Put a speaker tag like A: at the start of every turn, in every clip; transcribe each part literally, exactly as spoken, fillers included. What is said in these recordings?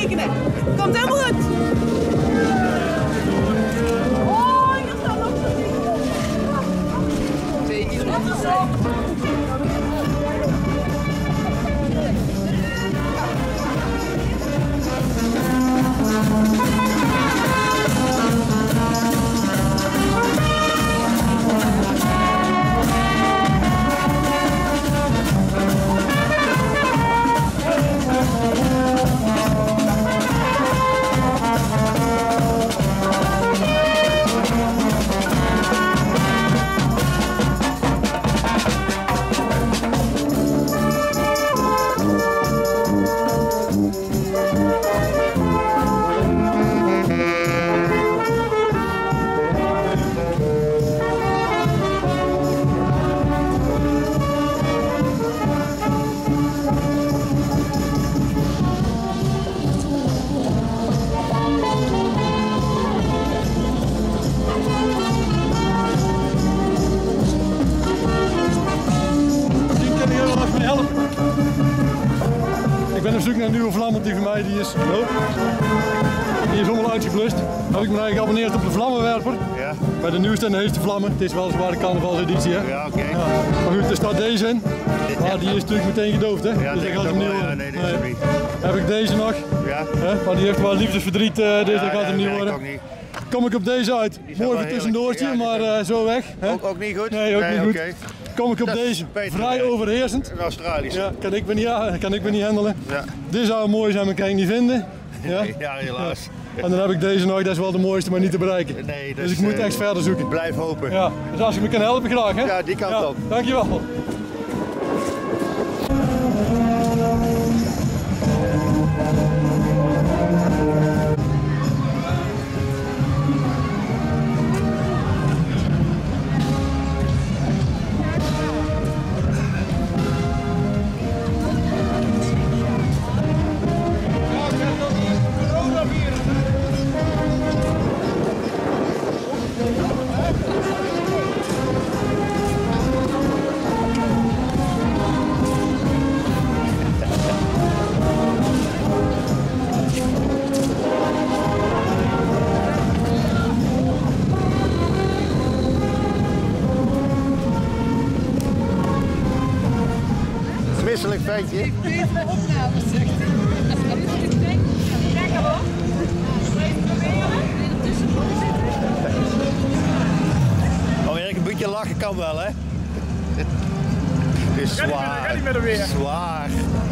A: tekenen. Komt helemaal goed. Oh, hier staat nog zo'n ding. Twee uur.
B: Ik ben op zoek naar een nieuwe vlam, want die van mij die is, oh, die is allemaal uitgeblust. Heb ik me eigenlijk geabonneerd op de vlammenwerper.
C: Ja.
B: Bij de nieuwste en de heetste vlammen. Het is weliswaar de carnavalseditie, hè?
C: Ja, oké. Okay.
B: Ja. Maar goed, er staat deze in. Maar die is natuurlijk meteen gedoofd, hè?
C: Ja,
B: dus dat gaat hem niet worden.
C: Ja, nee, dat is
B: nee.
C: niet.
B: Heb ik deze nog.
C: Ja.
B: Hè? Maar die heeft wel liefdesverdriet, uh, dus
C: ja,
B: dat gaat
C: ja,
B: hem niet
C: nee,
B: worden.
C: Ook niet.
B: Kom ik op deze uit. Mooi voor tussendoortje, ja, maar uh, zo weg. Hè?
C: Ook, ook niet goed?
B: Nee, ook
C: nee,
B: niet
C: okay.
B: goed. Kom ik op
C: dat
B: deze,
C: beter,
B: vrij
C: nee.
B: overheersend.
C: Een Australische.
B: Ja, kan ik me niet, kan ik me niet handelen.
C: Ja.
B: Dit zou mooi zijn, maar kan ik niet vinden. Ja,
C: ja helaas.
B: Ja. En dan heb ik deze nog, dat is wel de mooiste, maar niet te bereiken.
C: Nee,
B: dus ik moet echt uh, verder zoeken.
C: Blijf hopen.
B: Ja. Dus als je me kan helpen, graag, hè?
C: Ja, die kant
B: ja,
C: op.
B: Dankjewel.
C: Misselijk ventje.
A: Ik weet de opname, zegt hij. Lekker hoor.
C: Oh, Erik, een beetje lachen kan wel, hè? Het is zwaar.
D: Ga niet met hem weer.
C: Zwaar.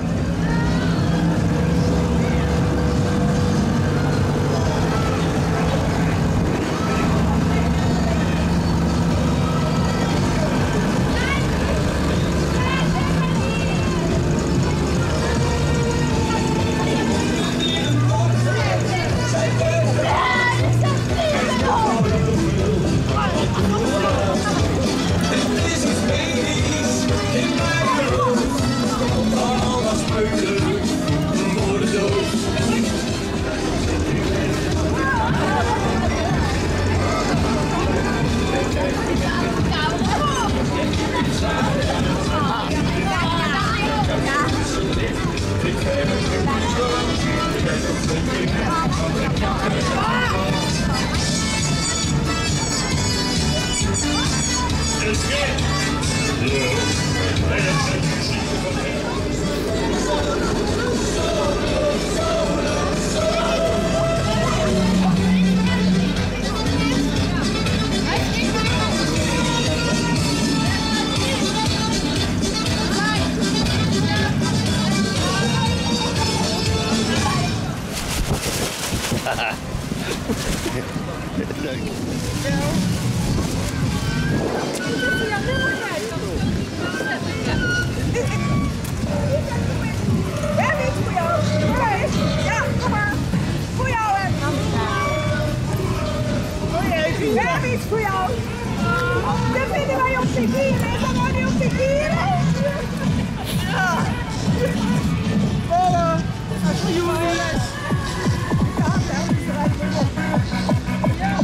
C: Leuk.
A: We hebben iets voor jou. Ja, kom maar. Voor jou, hè. We hebben iets voor jou. Dit vinden wij op de gieren. Dan worden we op de gieren. Ja. Voilà. Dat is voor jullie. Ja, dat is eruit. Ja.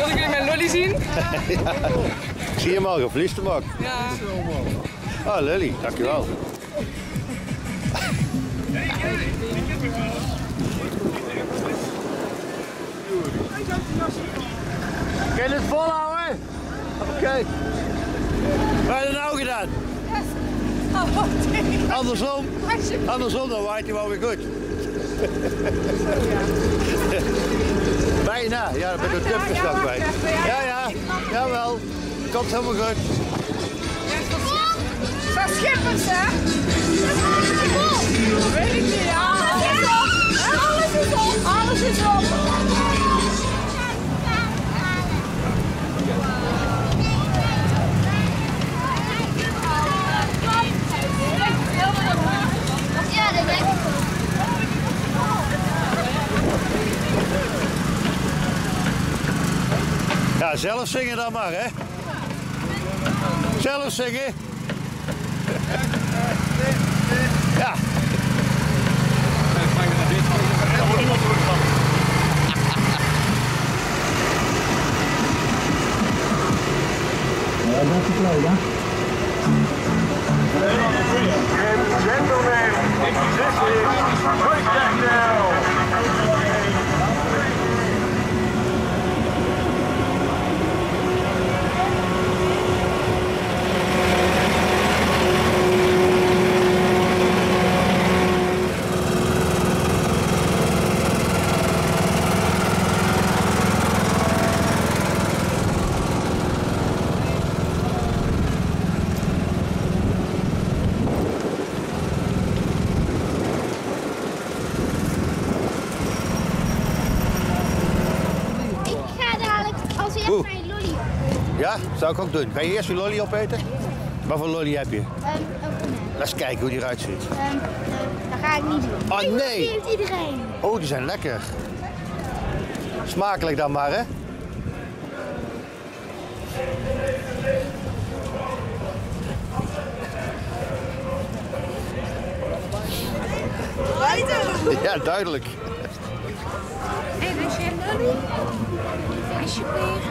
D: Wil ik jullie mijn lolly zien?
C: Ja. Ik zie hem al, gevliest hem ook.
D: Ja.
C: Oh, Lily, dankjewel. Kun je het volhouden? Oké. Okay. Wat heb je nou gedaan? Andersom? Andersom, dan waait hij wel weer goed. Bijna, ja, met een tupverslag bij. Ja, ja, jawel. Komt helemaal goed.
A: Zo schippers, hè? Weet ik niet, ja. Alles is op. Alles is op.
E: Ja, dat denk ik.
C: Ja, zelf zingen dan maar, hè? Zelf zingen. Ja.
F: Ja, dat is leuk, ja.
G: Gentlemen, this is breakdown now.
C: Ja, zou ik ook doen. Ga je eerst je lolly opeten? Wat voor lolly heb je?
E: Um,
C: Laat eens kijken hoe die eruit ziet.
E: um, uh, dat ga ik niet doen.
C: Oh nee!
E: Die heeft iedereen.
C: Oh, die zijn lekker. Smakelijk dan maar, hè? Ja, duidelijk.
A: Hé, hey, dus je lolly? Alsjeblieft.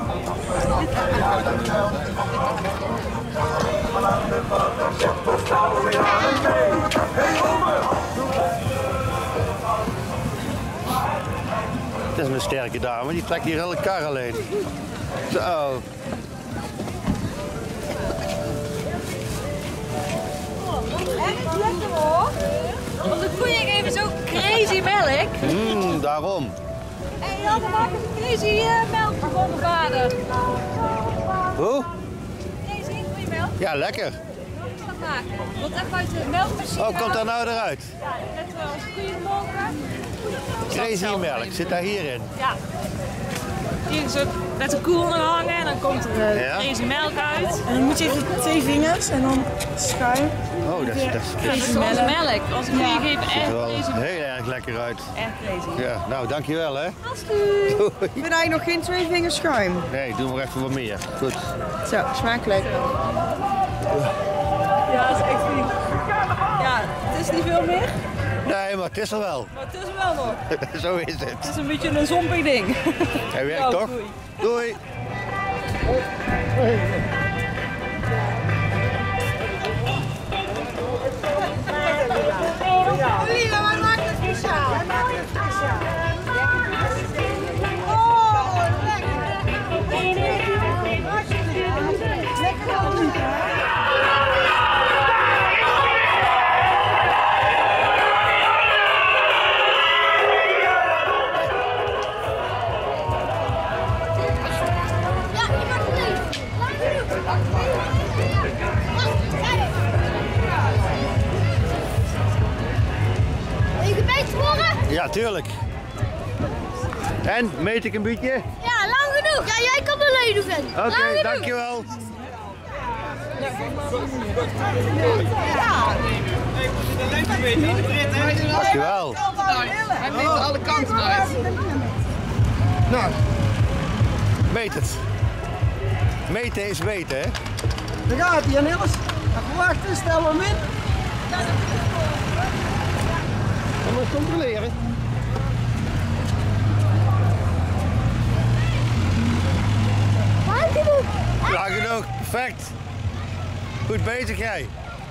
C: Dat is een sterke dame, die trekt hier hele kar alleen. Zo.
A: Lekker hoor.
D: Want de koeien geven zo crazy melk.
C: Mmm, daarom.
D: En ja, dan maken ze crazy uh, melk van de vader.
C: Hoe?
D: Crazy koeienmelk.
C: Ja, lekker.
D: Wat maken? Want even uit de melkmachine.
C: Oh, komt dat nou eruit?
D: Ja, net zoals koeienmolken.
C: Crazy melk, zit daar hierin?
D: Ja. Hier is ook met een koe onder hangen en dan komt er uh,
C: Ja.
D: crazy melk uit.
H: En dan moet je even twee vingers en dan schuim.
C: Oh, dat is, dat is,
D: Ja, dat is onze melk. Onze koeien geven
C: ziet er
D: echt
C: wel
D: crazy melk.
C: heel erg lekker uit.
D: Echt crazy.
C: Ja, nou, dankjewel hè.
D: Alsjeblieft.
C: Doei.
H: Ik ben eigenlijk nog geen twee vingers schuim.
C: Nee, doe maar even wat meer. Goed.
H: Zo, smakelijk.
D: Ja, dat is echt lief. Ja, het is niet veel meer,
C: Nee, maar het is er wel.
D: maar het is er wel nog.
C: Zo is het.
D: Het is een beetje een zompig ding.
C: Hij werkt
D: Ja,
C: toch?
D: doei.
C: Doei.
A: Lila, wat maakt het speciaal? Wij maken het speciaal.
E: Ja, je mag het doen. Wil je gebeten worden?
C: Ja, tuurlijk. En, meet ik een beetje?
E: Ja, lang genoeg. Ja, jij kan me leden vinden.
C: Oké, okay, dankjewel. Dankjewel.
D: Hij neemt alle kanten uit.
C: Nou, meet het. Meten is weten, hè?
H: Daar gaat hij, Niels. Even wachten, stel hem in.
C: Dan moet je controleren. toch? Perfect. Goed bezig jij.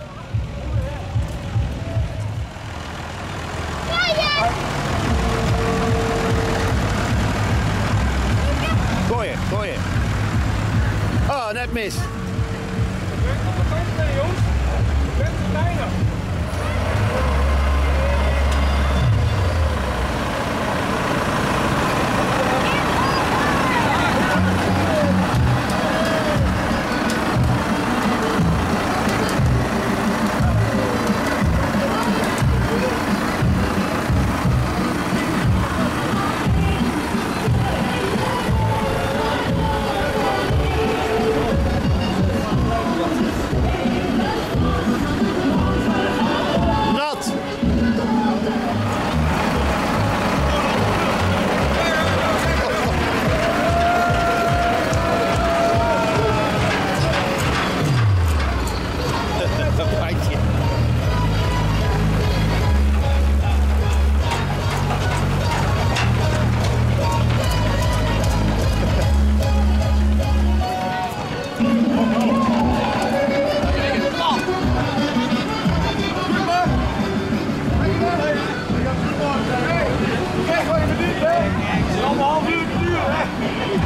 C: Gooien, gooien. Oh, net mis.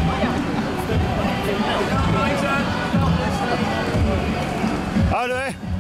C: Houden we.